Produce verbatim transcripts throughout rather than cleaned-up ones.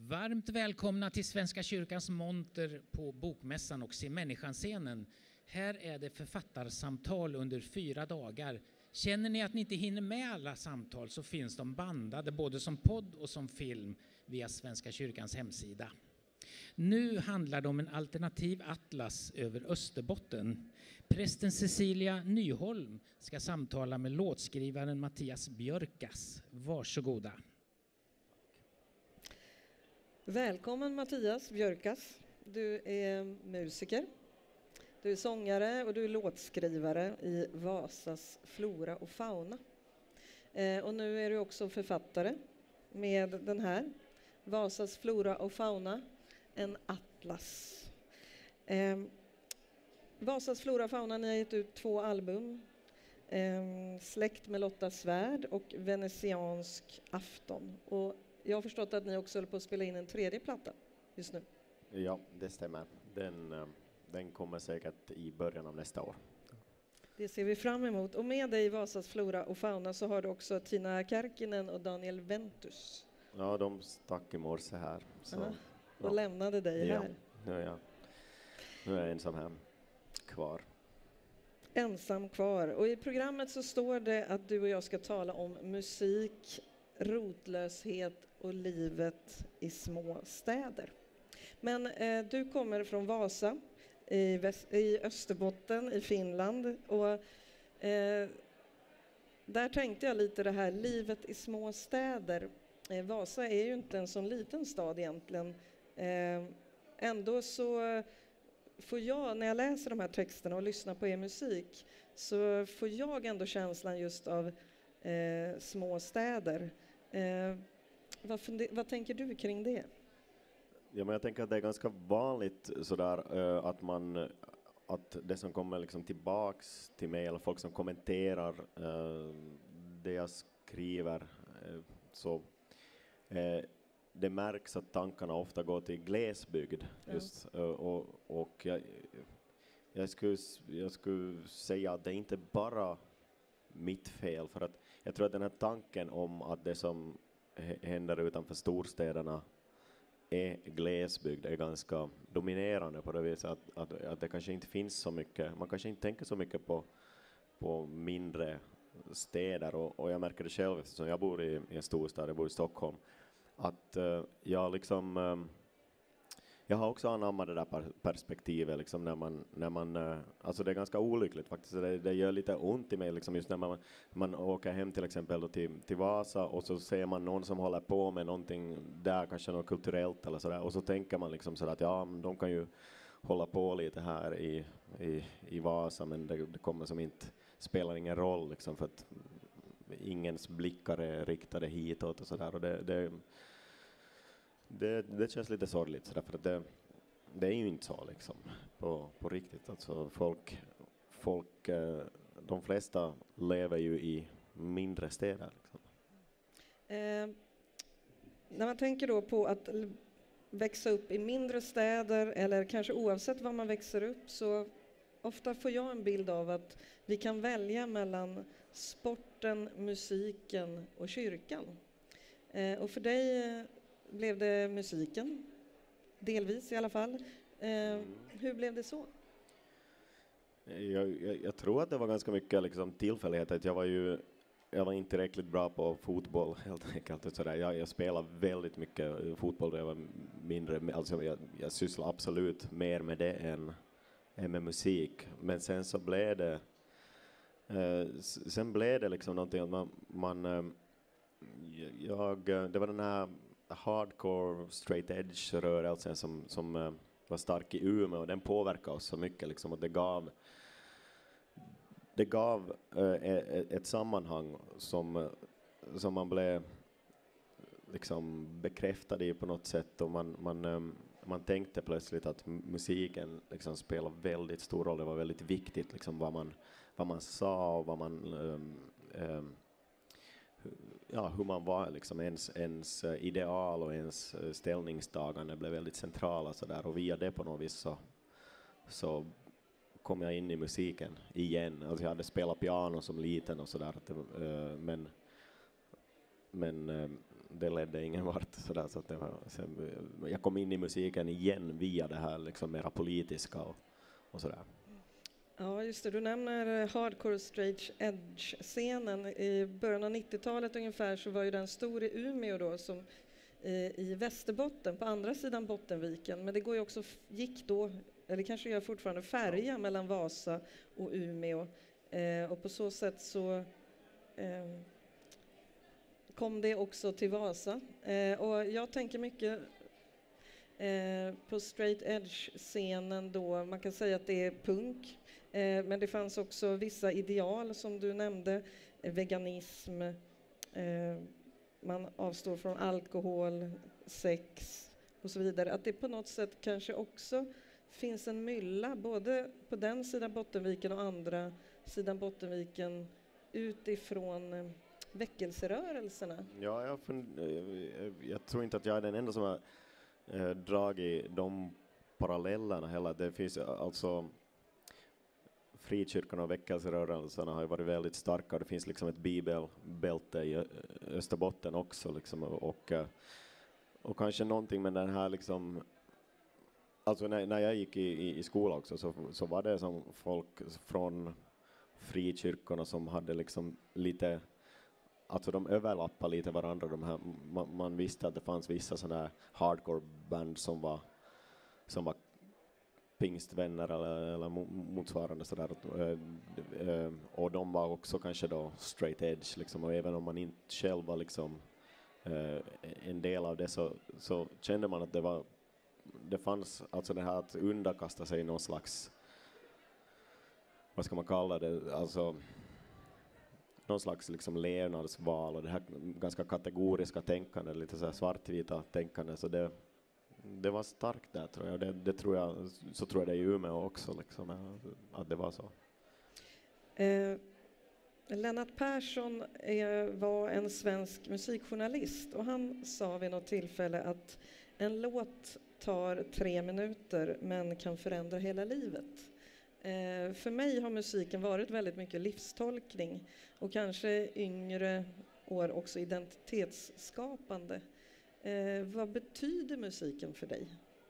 Varmt välkomna till Svenska kyrkans monter på Bokmässan och Se människan-scenen. Här är det författarsamtal under fyra dagar. Känner ni att ni inte hinner med alla samtal så finns de bandade både som podd och som film via Svenska kyrkans hemsida. Nu handlar det om en alternativ atlas över Österbotten. Prästen Cecilia Nyholm ska samtala med låtskrivaren Mattias Björkas. Varsågoda. Välkommen Mattias Björkas. Du är musiker, du är sångare och du är låtskrivare i Vasas flora och fauna. Eh, och nu är du också författare med den här, Vasas flora och fauna, en atlas. Eh, Vasas flora och fauna, ni har gett ut två album. Eh, Släkt med Lotta Svärd och Venetiansk afton. Och jag har förstått att ni också håller på att spela in en tredje platta just nu. Ja, det stämmer. Den, den kommer säkert i början av nästa år. Det ser vi fram emot. Och med dig i Vasas flora och fauna så har du också Tina Kärkinen och Daniel Ventus. Ja, de stack i morse här. Så, Aha. Och ja. lämnade dig Ja, här. nu är jag, nu är jag ensam här kvar. Ensam kvar. Och i programmet så står det att du och jag ska tala om musik, rotlöshet och livet i små städer. Men eh, du kommer från Vasa i, väst, i Österbotten i Finland och eh, där tänkte jag lite det här livet i små städer. Eh, Vasa är ju inte en sån liten stad egentligen. Eh, ändå så får jag, när jag läser de här texterna och lyssnar på er musik, så får jag ändå känslan just av eh, små städer. Eh, vad, funde, vad tänker du kring det? Ja, men jag tänker att det är ganska vanligt sådär uh, att man att det som kommer liksom tillbaks till mig eller folk som kommenterar uh, det jag skriver uh, så uh, det märks att tankarna ofta går till glesbygd just uh, och, och jag, jag, skulle, jag skulle säga att det är inte bara mitt fel, för att jag tror att den här tanken om att det som händer utanför storstäderna är glesbygd är ganska dominerande på det viset att, att, att det kanske inte finns så mycket, man kanske inte tänker så mycket på, på mindre städer och, och jag märker det själv eftersom jag bor i, i en storstad, jag bor i Stockholm, att uh, jag liksom um, jag har också anammat det där perspektivet liksom när man, när man uh, alltså det är ganska olyckligt faktiskt, det, det gör lite ont i mig liksom just när man, man åker hem till exempel då till, till Vasa och så ser man någon som håller på med någonting där, kanske något kulturellt eller sådär, och så tänker man liksom sådär att ja, de kan ju hålla på lite här i, i, i Vasa, men det, det kommer som inte, spelar ingen roll liksom för att ingens blickar är riktade hitåt och sådär, och det, det Det, det känns lite sorgligt så för att det, det är ju inte så liksom på, på riktigt. Alltså folk, folk, de flesta lever ju i mindre städer. Liksom. Eh, när man tänker då på att växa upp i mindre städer eller kanske oavsett var man växer upp, så ofta får jag en bild av att vi kan välja mellan sporten, musiken och kyrkan. Eh, och för dig blev det musiken, delvis i alla fall. Eh, mm. Hur blev det så? Jag, jag, jag tror att det var ganska mycket liksom tillfällighet. Jag var ju jag var inte tillräckligt bra på fotboll helt enkelt. Sådär. Jag, jag spelade väldigt mycket fotboll när jag var mindre. Alltså jag, jag sysslar absolut mer med det än, än med musik. Men sen så blev det eh, sen blev det liksom någonting att man, man eh, jag, det var den här hardcore straight edge rörelsen som, som uh, var stark i Umeå, och den påverkade oss så mycket liksom, och det gav det gav uh, ett, ett sammanhang som, uh, som man blev liksom bekräftad i på något sätt, och man, man, um, man tänkte plötsligt att musiken liksom spelar väldigt stor roll. Det var väldigt viktigt liksom, vad, man, vad man sa och vad man um, um, ja, hur man var liksom, ens, ens ideal och ens ställningstagande blev väldigt centrala så där, och via det på något vis så, så kom jag in i musiken igen. Alltså jag hade spelat piano som liten och sådär, men men det ledde ingen vart sådär, så att det var, sen, jag kom in i musiken igen via det här liksom mera politiska och, och sådär. Ja, just det. Du nämner hardcore straight edge-scenen. I början av nittiotalet ungefär så var ju den stor i Umeå då, som i Västerbotten, på andra sidan Bottenviken. Men det går ju också, gick då, eller kanske gör fortfarande, färja ja. mellan Vasa och Umeå. Eh, och på så sätt så eh, kom det också till Vasa. Eh, och jag tänker mycket eh, på straight edge-scenen då. Man kan säga att det är punk. Eh, men det fanns också vissa ideal som du nämnde. Eh, veganism. Eh, man avstår från alkohol, sex och så vidare. Att det på något sätt kanske också finns en mylla både på den sidan Bottenviken och andra sidan Bottenviken utifrån eh, väckelserörelserna. Ja, jag, fund, jag, jag tror inte att jag är den enda som har eh, dragit de parallellerna heller. Det finns alltså frikyrkan och väckelserörelserna har ju varit väldigt starka. Det finns liksom ett bibelbälte i Österbotten också liksom, och, och kanske någonting med den här liksom, alltså när, när jag gick i, i, i skola också så, så var det som folk från frikyrkorna som hade liksom lite, alltså de överlappar lite varandra, de här, man, man visste att det fanns vissa sådana här hardcore band som var som var pingstvänner eller, eller motsvarande sådär, och de var också kanske då straight edge liksom, och även om man inte själv var liksom en del av det så, så kände man att det var, det fanns alltså det här att underkasta sig någon slags, vad ska man kalla det, alltså någon slags liksom levnadsval och det här ganska kategoriska tänkande, lite så här svartvita tänkande, så det det var starkt där, tror jag. Det, det tror jag, så tror jag det är i Umeå också, liksom, att det var så. Eh, Lennart Persson är, var en svensk musikjournalist och han sa vid något tillfälle att en låt tar tre minuter men kan förändra hela livet. Eh, för mig har musiken varit väldigt mycket livstolkning och kanske yngre år också identitetsskapande. Eh, vad betyder musiken för dig?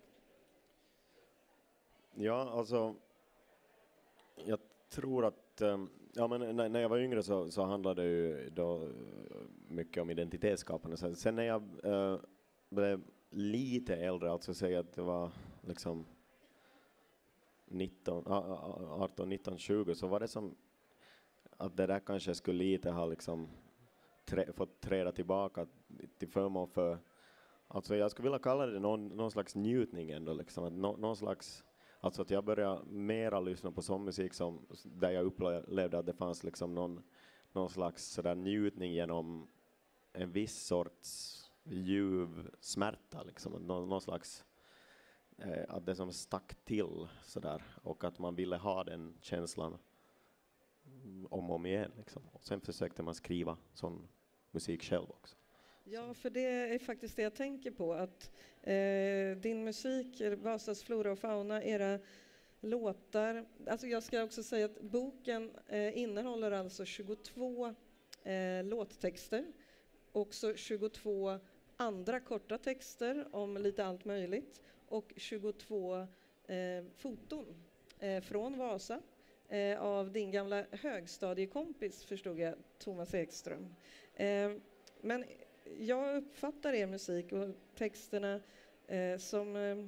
Ja, alltså jag tror att um, ja, men när, när jag var yngre så, så handlade det ju då mycket om identitetsskapande. Sen, sen när jag uh, blev lite äldre, alltså säga att det var liksom nitton, arton, nitton, tjugo, så var det som att det där kanske skulle lite ha liksom tre, fått träda tillbaka till förmån för, alltså jag skulle vilja kalla det någon, någon slags njutning ändå liksom, att no, någon slags, alltså att jag började mera lyssna på sån musik som, där jag upplevde att det fanns liksom någon, någon slags sådär njutning genom en viss sorts ljuv smärta liksom, någon, någon slags eh, att det som stack till sådär, och att man ville ha den känslan om och om igen liksom. Och sen försökte man skriva sån musik själv också. Ja, för det är faktiskt det jag tänker på, att eh, din musik, Vasas flora och fauna, era låtar, alltså jag ska också säga att boken eh, innehåller alltså tjugotvå eh, låttexter, också tjugotvå andra korta texter om lite allt möjligt och tjugotvå eh, foton eh, från Vasa eh, av din gamla högstadiekompis, förstod jag, Thomas Ekström. Eh, men jag uppfattar er musik och texterna eh, som eh,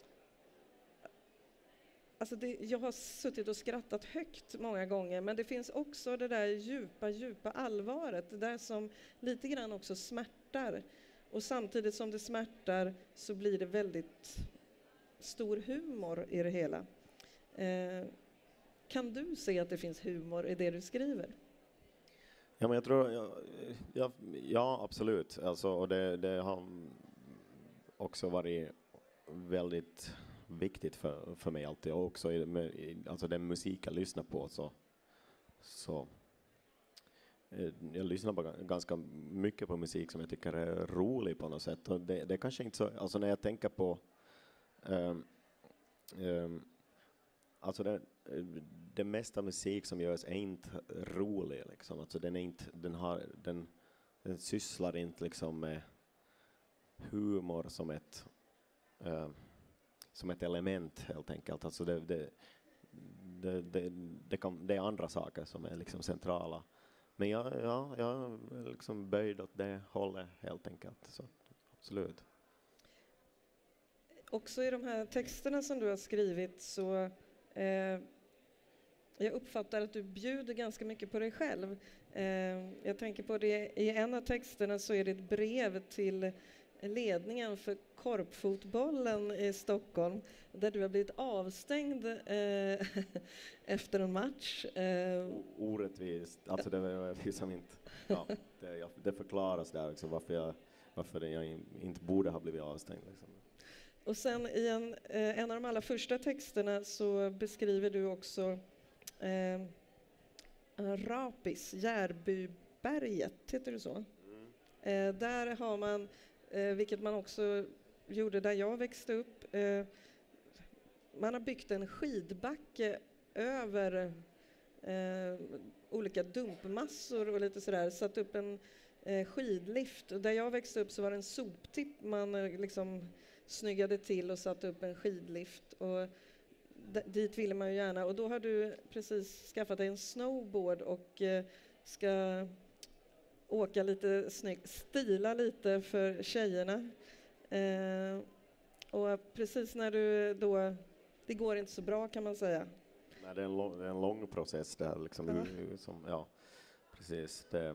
alltså det, jag har suttit och skrattat högt många gånger, men det finns också det där djupa, djupa allvaret, det där som lite grann också smärtar. Och samtidigt som det smärtar så blir det väldigt stor humor i det hela. Eh, kan du se att det finns humor i det du skriver? Ja, men jag tror, ja, ja, ja absolut. Alltså, och det, det har också varit väldigt viktigt för, för mig alltid. Och också i, med, i, alltså den musik jag lyssnar på så, så eh, jag lyssnar på ganska mycket på musik som jag tycker är rolig på något sätt. Och det, det är kanske inte så, alltså när jag tänker på um, um, alltså det, det mesta musik som görs är inte rolig liksom. Alltså den är inte, den har, den, den sysslar inte liksom med humor som ett uh, som ett element helt enkelt. Alltså det, det, det, det, det, kan, det är andra saker som är liksom centrala. Men jag, ja, jag är liksom böjd åt det hållet helt enkelt. Så absolut. Också i de här texterna som du har skrivit så eh, jag uppfattar att du bjuder ganska mycket på dig själv. Eh, jag tänker på det, i en av texterna så är det ett brev till ledningen för korpfotbollen i Stockholm där du har blivit avstängd eh, efter en match. Eh. Orättvist, alltså det var liksom inte, ja, det, det förklaras där också varför jag, varför jag inte borde ha blivit avstängd liksom. Och sen i en, eh, en av de allra första texterna så beskriver du också eh, Rapis, Järbyberget, heter det så? Mm. Eh, där har man, eh, vilket man också gjorde där jag växte upp, eh, man har byggt en skidbacke över eh, olika dumpmassor och lite sådär, satt upp en eh, skidlift. Och där jag växte upp så var det en soptipp man eh, liksom snyggade till och satte upp en skidlift. Och d- dit ville man ju gärna. Och då har du precis skaffat dig en snowboard och eh, ska åka lite snyggt, stila lite för tjejerna. Eh, och precis när du då, det går inte så bra kan man säga. Nej, det är en lång, det är en lång process där liksom. Ja, som, ja precis. Det,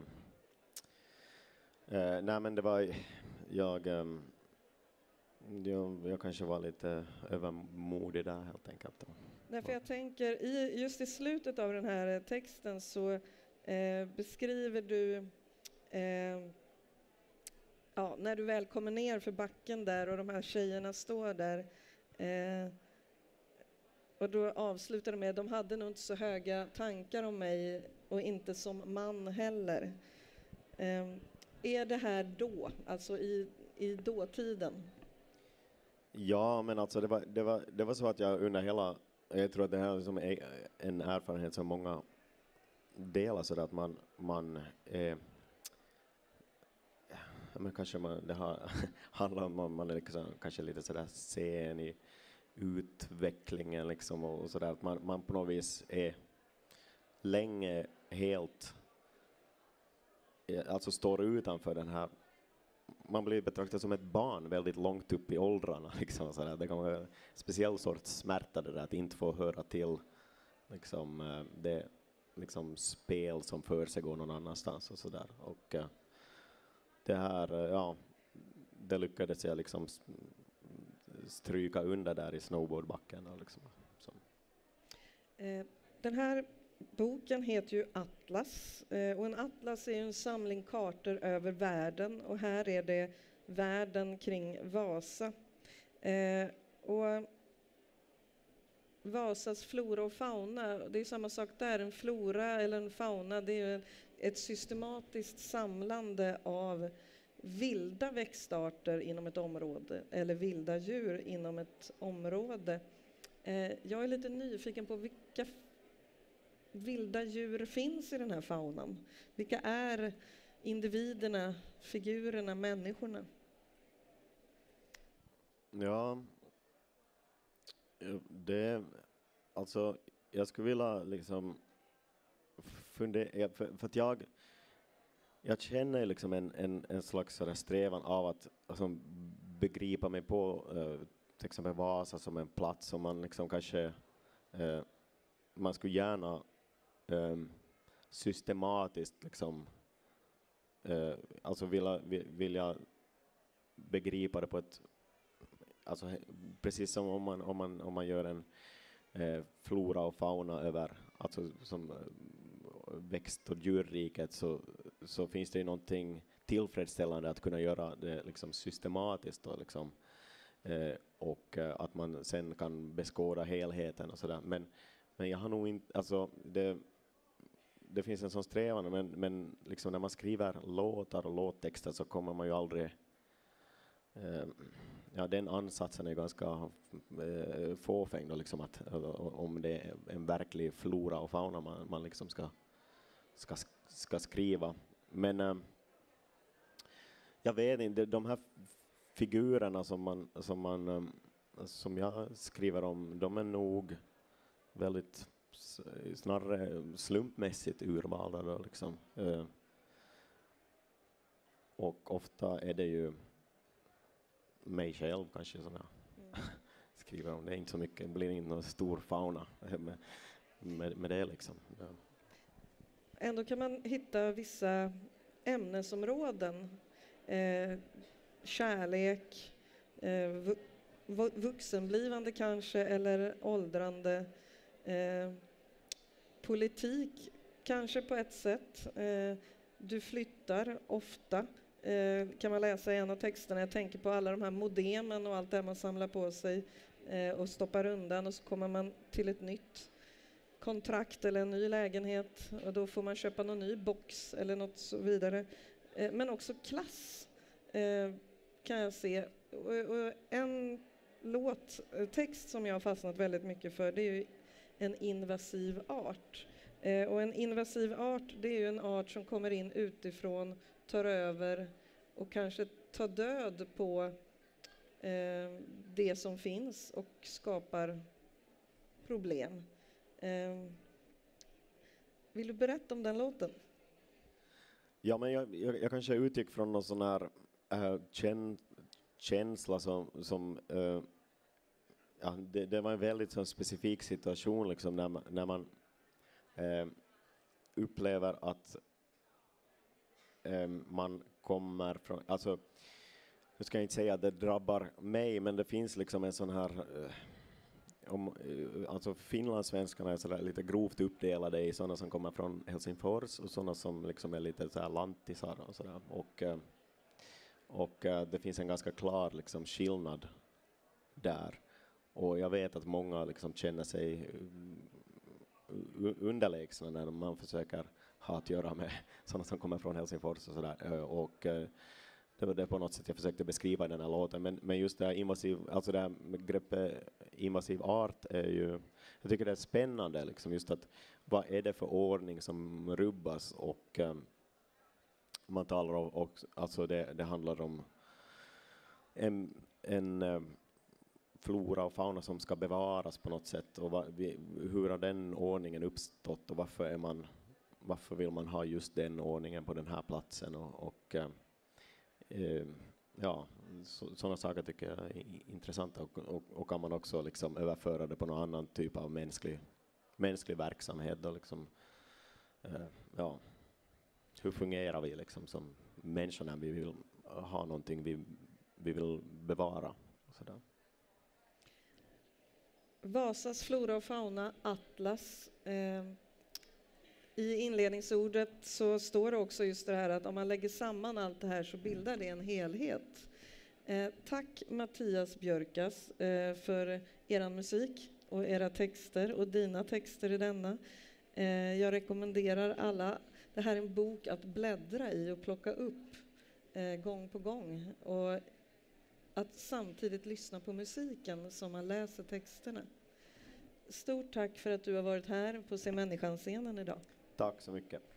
eh, nej men det var, jag, um, jag, jag kanske var lite övermodig där helt enkelt. Därför jag tänker, i, just i slutet av den här texten så eh, beskriver du eh, ja, när du väl kommer ner för backen där och de här tjejerna står där eh, och då avslutar de med, de hade nog inte så höga tankar om mig och inte som man heller. Eh, är det här då, alltså i, i dåtiden? Ja, men alltså det var, det var, det var så att jag under hela, jag tror att det här liksom är en erfarenhet som många delar, så att man, man är, men kanske man, det har, handlar om att man är liksom, kanske lite sådär sen i utvecklingen liksom och, och sådär, att man, man på något vis är länge helt, alltså står utanför den här, man blir betraktad som ett barn väldigt långt upp i åldrarna liksom, sådär. Det kan vara en speciell sorts smärta det där att inte få höra till liksom det liksom spel som för sig går någon annanstans och sådär. Och uh, det här, uh, ja, det lyckades jag liksom stryka under där i snowboardbacken och liksom, så. Eh, den här boken heter ju Atlas eh, och en atlas är en samling kartor över världen och här är det världen kring Vasa. Eh, och Vasas flora och fauna, det är samma sak där, en flora eller en fauna, det är ett systematiskt samlande av vilda växtarter inom ett område eller vilda djur inom ett område. Eh, jag är lite nyfiken på vilka vilda djur finns i den här faunan. Vilka är individerna, figurerna, människorna? Ja, det, alltså jag skulle vilja liksom fundera, för, för att jag jag känner liksom en, en, en slags sådär strävan av att alltså, begripa mig på uh, till exempel Vasa som en plats som man liksom kanske uh, man skulle gärna um, systematiskt liksom uh, alltså vilja, vilja begripa det på ett, alltså precis som om man, om man, om man gör en uh, flora och fauna över, alltså som uh, växt- och djurriket, så, så finns det ju någonting tillfredsställande att kunna göra det liksom systematiskt och, liksom, eh, och eh, att man sen kan beskåda helheten och sådär. Men, men jag har nog inte, alltså det, det finns en sån strävan, men, men liksom när man skriver låtar och låttexter så kommer man ju aldrig, eh, ja den ansatsen är ganska eh, fåfäng då, liksom att om det är en verklig flora och fauna man, man liksom ska Ska, ska skriva. Men äh, jag vet inte, de här figurerna som man, som man um, som jag skriver om, de är nog väldigt s- snarare slumpmässigt urvalda då, liksom. Uh, och ofta är det ju mig själv kanske som jag mm. skriver om. Det är inte så mycket, det blir inte någon stor fauna med, med, med det liksom. Ja. Ändå kan man hitta vissa ämnesområden. Eh, kärlek, eh, vu- vu- vuxenblivande kanske, eller åldrande. Eh, politik kanske på ett sätt. Eh, du flyttar ofta. Eh, kan man läsa i en av texterna. Jag tänker på alla de här modemen och allt det man samlar på sig eh, och stoppar undan, och så kommer man till ett nytt kontrakt eller en ny lägenhet, och då får man köpa någon ny box eller något så vidare. Eh, men också klass eh, kan jag se. Och, och en låttext som jag har fastnat väldigt mycket för, det är ju en invasiv art. Eh, och en invasiv art, det är ju en art som kommer in utifrån, tar över och kanske tar död på eh, det som finns och skapar problem. Eh, vill du berätta om den låten? Ja, men jag, jag, jag kanske utgick från någon sån här äh, kän, känsla som, som äh, ja, det, det var en väldigt sån specifik situation liksom, när man, när man äh, upplever att äh, man kommer från, alltså jag ska inte säga att det drabbar mig, men det finns liksom en sån här äh, om, alltså finlandssvenskarna är så där lite grovt uppdelade i sådana som kommer från Helsingfors och sådana som liksom är lite så här lantisar och sådär, och, och det finns en ganska klar liksom skillnad där, och jag vet att många liksom känner sig underlägsna när man försöker ha att göra med sådana som kommer från Helsingfors och sådär, och det var det på något sätt jag försökte beskriva i den här låten. Men, men just det här invasiv, alltså det här begreppet invasiv art är ju, jag tycker det är spännande liksom, just att vad är det för ordning som rubbas, och um, man talar om, och, alltså det, det handlar om en, en um, flora och fauna som ska bevaras på något sätt, och va, vi, hur har den ordningen uppstått, och varför är man, varför vill man ha just den ordningen på den här platsen, och, och um, Uh, ja, så, sådana saker tycker jag är intressanta, och, och, och kan man också liksom överföra det på någon annan typ av mänsklig, mänsklig verksamhet då, liksom, uh, ja, hur fungerar vi liksom som människor när vi vill ha någonting vi, vi vill bevara och sådär. Vasas flora och fauna, atlas. Eh, I inledningsordet så står det också just det här att om man lägger samman allt det här så bildar det en helhet. Eh, tack Mattias Björkas eh, för er musik och era texter och dina texter i denna. Eh, jag rekommenderar alla, det här är en bok att bläddra i och plocka upp eh, gång på gång, och att samtidigt lyssna på musiken som man läser texterna. Stort tack för att du har varit här på Se människan-scenen idag. Tack så mycket.